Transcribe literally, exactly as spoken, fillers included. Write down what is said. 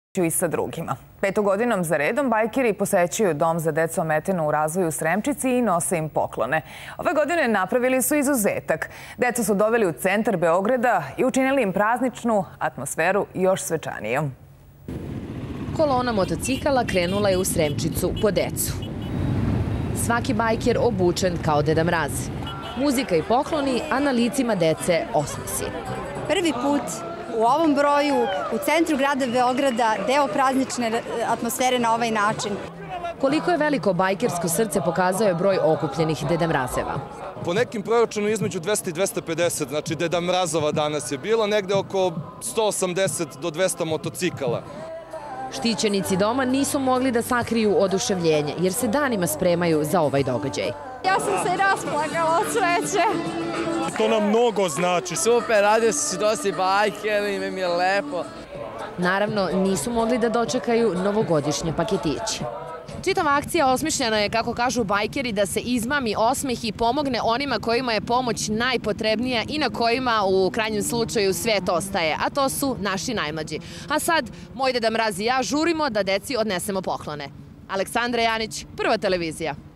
i sa drugima. Petu godinom za redom bajkeri posećuju dom za decu ometenu u razvoju u Sremčici i nose im poklone. Ove godine napravili su izuzetak. Decu su doveli u centar Beograda i učinili im prazničnu atmosferu još svečanijom. Kolona motocikala krenula je u Sremčicu po decu. Svaki bajker obučen kao Deda Mraz. Muzika i pokloni, a na licima dece osmesi. Prvi put u ovom broju, u centru grada Beograda, deo praznične atmosfere na ovaj način. Koliko je veliko bajkersko srce pokazao je broj okupljenih Deda Mrazeva. Po nekim proračunu između dvesta i dvesta pedeset, znači Deda Mrazova danas je bilo, negde oko sto osamdeset do dvesta motocikala. Štićenici doma nisu mogli da sakriju oduševljenje, jer se danima spremaju za ovaj događaj. Ja sam se rasplakala od sreće. To nam mnogo znači. Super, radio si dosta bajker i mi je lepo. Naravno, nisu mogli da dočekaju novogodišnje paketići. Čitava akcija osmišljena je, kako kažu bajkeri, da se izmami osmeh i pomogne onima kojima je pomoć najpotrebnija i na kojima u krajnjem slučaju svet ostaje, a to su naši najmlađi. A sad, moj Deda Mraz i ja žurimo da deci odnesemo poklone. Aleksandra Janić, Prva televizija.